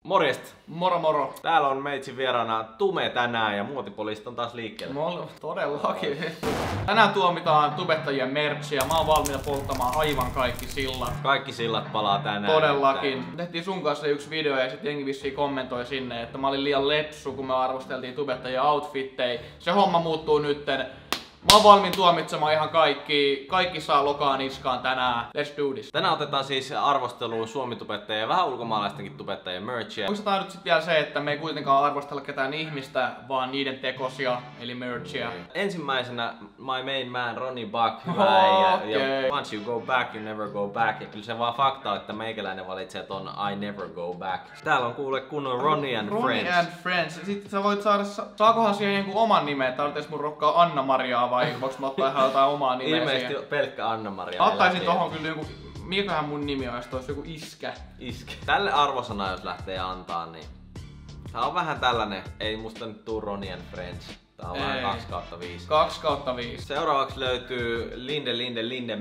Morjesta! Moro moro! Täällä on meitsi vieraana Tume tänään ja Muotipolista on taas liikkeellä. Todellakin. Tänään tuomitaan tubettajien merchia. Mä oon valmiina polttamaan aivan kaikki sillat. Kaikki sillat palaa tänään. Todellakin. Tehtiin sun kanssa yksi video ja sit jengi vissiin kommentoi sinne, että mä olin liian lepsu, kun me arvosteltiin tubettajien outfitteja. Se homma muuttuu nytten. Mä oon valmiin tuomitsemaan ihan kaikki. Kaikki saa lokaan niskaan tänään. Let's do this. Tänään otetaan siis arvosteluun suomitubettajien ja vähän ulkomaalaistenkin tubettajien merchia. Muistetaan nyt sit vielä se, että me ei kuitenkaan arvostella ketään ihmistä, vaan niiden tekosia, eli merchia. Ensimmäisenä my main man Ronnie Buck. Ja once you go back, you never go back. Ja kyllä se vaan fakta, että meikäläinen valitsee ton I never go back. Täällä on kuule kunnon Ronnie and Friends. Ronnie and Friends. Sitten sä voit saada, saakohan siihen jonkun oman nimen? Tarvitsis mun rokkaa Anna-Mariaa vai voiko mä ottaa ihan jotain omaa nimeä ilmeisesti siihen? pelkkä Anna-Maria. Ottaisin tohon kyllä joku, mikähän mun nimi on, jos tois joku Iskä. Iskä. Tälle arvosana jos lähtee antaa, niin tää on vähän tällainen, ei musta nyt tuu Ronnie and Friends. Tää on vähän 2/5. 2/5. Seuraavaksi löytyy Linde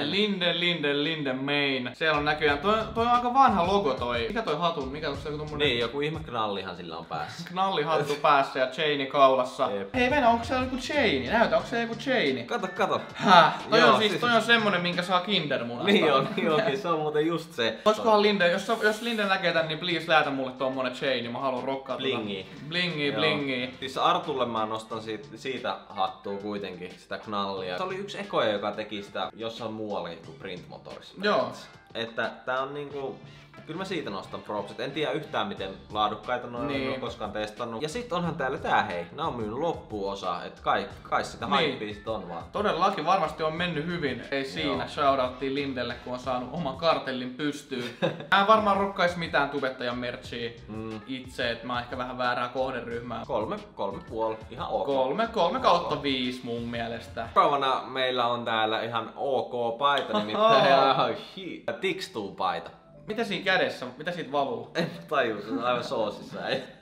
Main. Siellä on näköjään, toi on aika vanha logo toi. Mikä toi hatun? Mikä on se tommonen? Niin, joku ihme knallihan sillä on päässä. Knallihattu päässä ja chaini kaulassa. Jep. Hei Venä, onko siellä joku chaini? Näytä, onko siellä joku chaini? Kato. Häh? Joo, Toi on semmonen, minkä saa Kindermunasta. Niin onkin, se on muuten just se. Oiskohan Linde, jos Linde näkee tän, niin please lähetä mulle tommonen chaini, mä haluan rokkaa blingi. Siis Artulle mä nostan siitä hattua kuitenkin, sitä knallia. Se oli yksi ekoja, joka teki sitä jossain muualla kuin Print Motorissa. Joo. Että tää on niinku... Kyllä mä siitä nostan propsit. En tiedä yhtään miten laadukkaita noin en ole koskaan testannut. Ja sit onhan täällä tää hei. Nää on myynyt loppuosa. Et kai sitä hypeä sit on vaan. Todellakin varmasti on mennyt hyvin. Ei siinä. Shoutouttiin Lindelle kun on saanut oman kartellin pystyyn. Mä en varmaan rokkais mitään tubettajan merchia itse. Et mä oon ehkä vähän väärää kohderyhmää. 3,5. Ihan ok. 3/5 mun mielestä. Seuraavana meillä on täällä ihan ok paita. Nimittäin Tixtuu paita. Mitä siinä kädessä? Mitä siitä valuu? En tajua, se on aivan soosissa.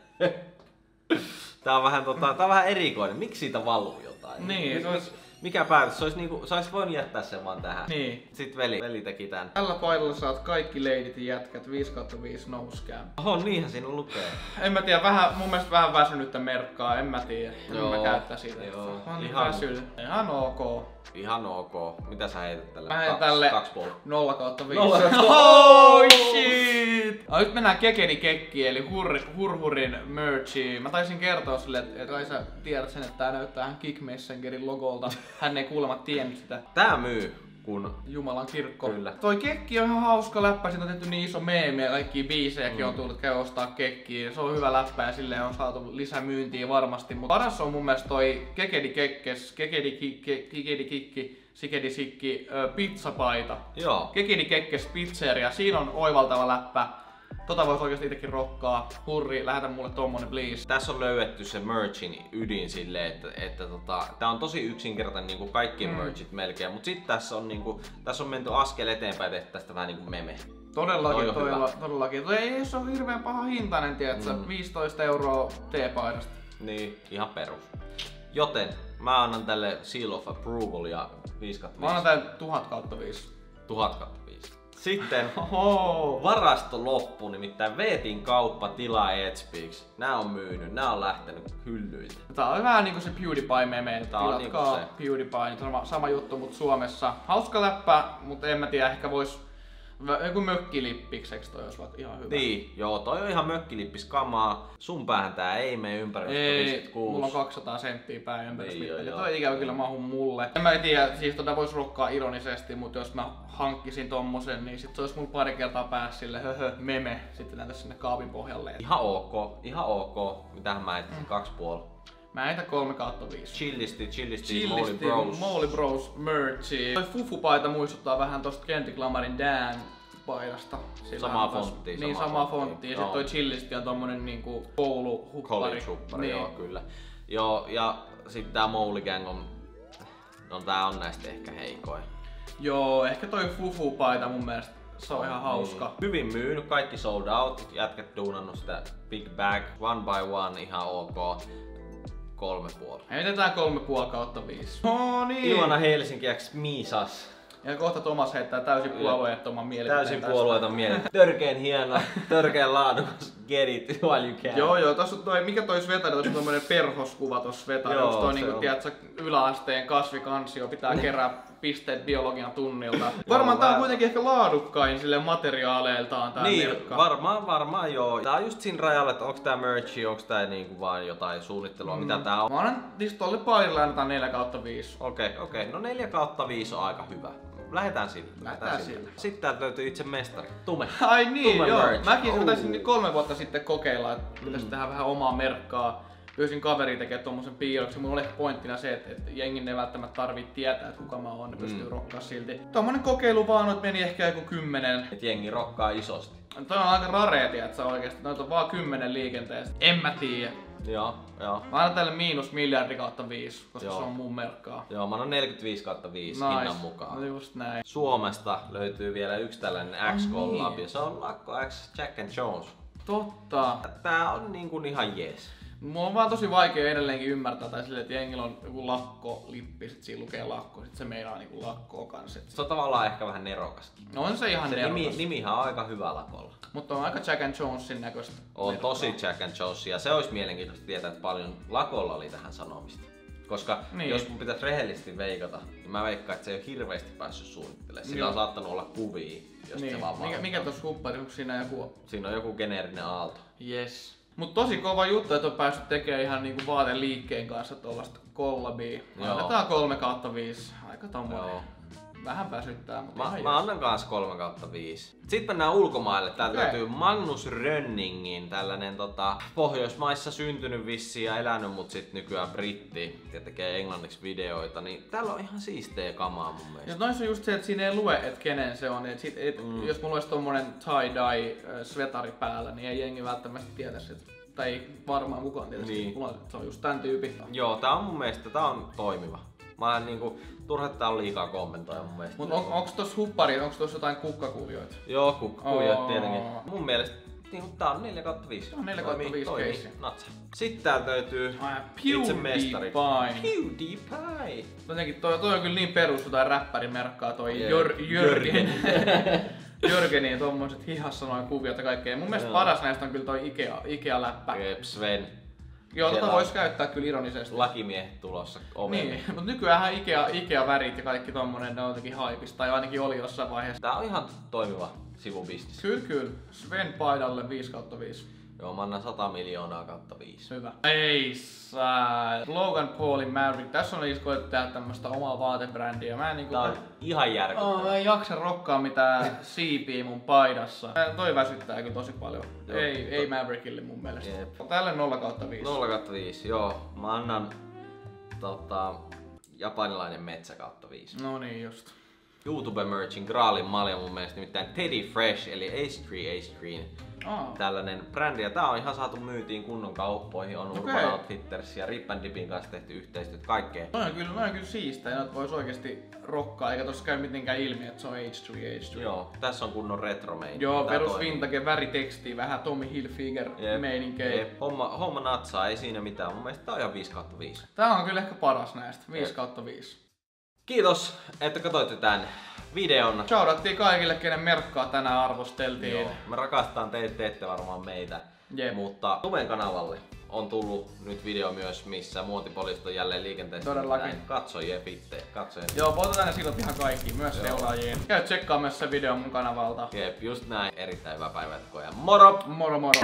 Tää on vähän erikoinen. Miksi siitä valuu jotain? Niin, se olisi... Mikä päätös? Se olisi voinut jättää sen vaan tähän. Niin. Sitten veli teki tän. Tällä paidalla saat kaikki leidit ja jätkät 5/5 no scam. Oho, niinhän siinä lukee. En mä tiedä, mun mielestä vähän väsynyttä merkkaa, en mä tiedä. Mä käyttää siitä. Joo. On ihan ok. Ihan ok. Mitä sä heität tälle? Mä heitän tälle 0/5. 0/5. Oh shit! Nyt mennään Kekeni Kekkiin, eli Hurhurin merchi. Mä taisin kertoa sille, että kai sä tiedät sen, että tää näyttää ihan Kick Messengerin logolta. Hän ei kuulemma tiennyt sitä. Tää myy, kun... Jumalan kirkko. Kyllä. Toi Kekki on ihan hauska läppä, siitä on tehty niin iso meemi ja kaikkia biisejäkin on tullut, käy ostaa Kekkiä. Se on hyvä läppä ja silleen on saatu lisämyyntiä varmasti. Mutta paras on mun mielestä toi Kekedi Kekkes, Sikedi Sikki pizzapaita. Joo. Kekedi Kekkes pizzeria, siinä on oivaltava läppä. Tota vois oikeesti itekin rokkaa. Hurri, lähetä mulle tommonen please. Tässä on löydetty se merchin ydin silleen, että tää on tosi yksinkertainen niinku kaikkien merchit melkein, mut sit tässä on menty askel eteenpäin, että tästä vähän niinku meme. Todellakin. Toi ei se ole hirveän paha hintainen, tiedätkö? 15 € T-paidasta. Niin, ihan perus. Joten mä annan tälle Seal of Approval ja 5/5. Mä annan tän 1000/5. 1000/5. Sitten varasto loppu, nimittäin Veetin kauppa tilaa Edspeaks. Nää on myynyt, nää on lähtenyt hyllyiltä. Tää on vähän niinku se PewDiePie-meme, tilatkaa niinku PewDiePie, nyt on sama juttu mut Suomessa. Hauska läppä, mut en mä tiedä, ehkä vois joku mökkilippikseksi toi olisi ihan hyvä. Niin, joo, toi on ihan mökkilippis kamaa. Sun päähän tää ei mene ympäristöstä Ei, 56. mulla on 200 senttiä pää ympäristöstä. Niin, toi ikävä kyllä mahu mulle. En mä tiedä, siis vois rokkaa ironisesti, mutta jos mä hankkisin tommosen, niin sit se olisi mulla pari kertaa päässä sille meme. Sitten näytä sinne kaapin pohjalle. Ihan ok. Mitähän mä etin? 2,5. Mä heitän 3/5. Chillisti, Molly Bros merchi. Toi Fufu-paita muistuttaa vähän tosta Kendrick Lamarin Dan paidasta. Samaa fonttia. Niin, samaa fonttia. Ja sit toi Chillisti on tommonen niinku kouluhuppari. Niin. Joo, kyllä. Joo, ja sit tää Mowgli Gang on... No tää on näistä ehkä heikoin. Joo, ehkä toi Fufu-paita mun mielestä se on ihan hauska. Hyvin myynyt, kaikki sold out. Jätkät duunannut sitä Big Bag, one by one, ihan ok. 3,5. Heitetään 3,5/5. No niin. Ilona Helsinki X Misas. Ja kohta Tomas heittää täysin puolueettoman mielipiteen. Täysin puolueeton mielipiteen. Törkeen hieno, törkeen laadukas, get it while you can. Joo, tossa on toi, mikä toi Svetari, tossa on tommonen perhoskuva tossa Svetari. Onks toi niinku, tiedätkö, yläasteen kasvikansio, pitää kerää pisteet biologian tunnilta. Varmaan tää on kuitenkin ehkä laadukkain sille materiaaleiltaan tää merkka. Varmaan joo. Tää on just siinä rajalla, että onks tää merchi, onks tää niinku vaan jotain suunnittelua, mitä tää on. Mä annan tolle paarille annetaan 4/5. Okei. No 4/5 on aika hyvä. Lähetään sille. Sitten täältä löytyy itse mestari. Tume. Ai niin, Tume joo. merch. Mäkin taisin 3 vuotta sitten kokeilla, että pitäisi tehdä vähän omaa merkkaa. Pyysin kaveria tekemään tommosen piirroksen. Mulla oli ehkä pointtina se, että jengin ei välttämättä tarvitse tietää, että kuka mä oon, ne pystyy rokkaa silti. Tommonen kokeilu vaan, että meni ehkä joku 10. Et jengi rokkaa isosti. Toi on aika rarea, että oikeesti. Noita on vaan 10 liikenteestä. En mä tiedä. Joo. Mä annan tälle -miljardi/5, koska se on mun merkkaa. Joo, mä annan 45/5 hinnan mukaan. No just näin. Suomesta löytyy vielä yksi tällainen X-collab ja se on Lakko X Jack and Jones. Totta. Tää on niinku ihan jees. Mulla on vaan tosi vaikea edelleenkin ymmärtää tai silleen, että jengillä on joku lakkolippi, sit siinä lukee lakko, sit se meinaa niinku lakkoa kans. Se on tavallaan ehkä vähän nerokaskin. No on se ihan nerokas. Nimihan on aika hyvä Lakolla. Mutta on aika Jack and Jonesin näköistä. On tosi Jack and Jones ja se olisi mielenkiintoista tietää, että paljon Lakolla oli tähän sanomista. Koska jos mun pitäisi rehellisesti veikata, niin mä veikkaan, että se ei ole hirveästi päässyt suunnittelemaan. Sillä on saattanut olla kuvia, jos se vaan mikä tossa huppari, onko siinä joku? Siinä on joku geneerinen aalto. Yes. Mut tosi kova juttu, että on päässyt tekemään ihan niinku vaateliikkeen kanssa tollaista kollabia. Annetaan 3/5. Aika tommonen. Vähän väsyttää, mutta mä annan kans 3/5. Sitten mennään ulkomaille. Täältä löytyy Magnus Rönningin, tällainen Pohjoismaissa syntynyt vissiin ja elänyt, mut sit nykyään britti ja tekee englanniksi videoita, niin täällä on ihan siistejä kamaa mun mielestä. Ja noissa on just se, että siinä ei lue, että kenen se on. Jos mulla olisi tommonen tie-dye svetari päällä, niin ei jengi välttämättä tietäisi, tai ei varmaan kukaan tietäisi, että se on just tän tyyppi. Joo, tää on mun mielestä toimiva. Mä en niinku, turha tää on liikaa kommentoida mun mielestä. Mut onks tossa huppari, onks tossa jotain kukkakuvioita? Joo, kukkakuvioita tietenkin. Mun mielestä niinku tää on 4/5. On 4/5 keissi. Natsa. Sitten täältä löytyy itse mestari. PewDiePie. Jotenkin toi on kyllä niin perus jotain räppärimerkkaa toi Jörgen. Jörgenin tommoset hihassa noin kuviot ja kaikkea. Mun mielestä paras näistä on kyllä toi Ikea-läppä. Sven. Joo, tota vois käyttää kyllä ironisesti. Lakimiehet tulossa ovelle. Niin, mutta nykyäänhän Ikea-värit ja kaikki tommonen, ne on jotenkin haipista, tai ainakin oli jossain vaiheessa. Tää on ihan toimiva sivubisnis. Kyllä. Sven paidalle 5/5. Joo, mä annan 100 miljoonaa / 5. Hyvä. Ei saa. Logan Paulin Maverick. Tässä on siis koettu tehdä tämmöstä omaa vaatebrändiä. Mä en niinku... Tää on ihan järkyttävää. Mä en jaksa rokkaa mitään siipiä mun paidassa. Toi väsyttää kyllä tosi paljon. Joo, ei Maverickille mun mielestä. Tälle 0/5. 0/5, joo. Mä annan japanilainen metsä / 5. No niin just. YouTube Merchin graalin malja mun mielestä, nimittäin Teddy Fresh eli Ace tällainen brändi, ja tää on ihan saatu myytiin kunnon kauppoihin, on Urban Outfitters ja Rip and Dipin kanssa tehty yhteistyötä, kaikkea. Noin on kyllä siistää, ja vois oikeesti rokkaa, eikä tossa käy mitenkään ilmi, että se on H3. Joo, tässä on kunnon retro-meininki. Joo, perus vintage väriteksti, vähän Tommy Hilfiger meininkejä. Homma natsaa, ei siinä mitään, mun mielestä tää on ihan 5/5. Tää on kyllä ehkä paras näistä, 5/5. Kiitos, että katsoitte tän videon. Shoutattiin kaikille, kenen merkkaa tänään arvosteltiin. Joo, me rakastaan teitä, teette varmaan meitä. Mutta Tumen kanavalle on tullut nyt video myös, missä muotipoliisit on jälleen liikenteessä. Todellakin. Katsojien fittejä. Joo, potetaan ne silot ihan kaikki, myös seuraajien. Käy tsekkaa myös se video mun kanavalta. Jep, just näin. Erittäin hyvää päivää ja moro! Moro!